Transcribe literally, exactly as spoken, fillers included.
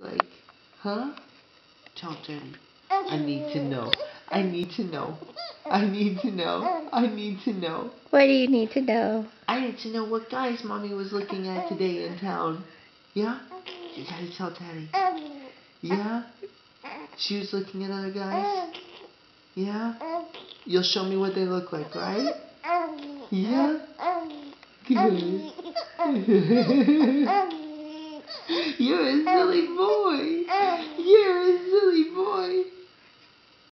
like? Huh? Tell Daddy. I need to know. I need to know. I need to know. I need to know. What do you need to know? I need to know what guys Mommy was looking at today in town. Yeah? You gotta tell Daddy. Yeah? She was looking at other guys? Yeah? You'll show me what they look like, right? Yeah? Good. You're a silly boy. You're a silly boy.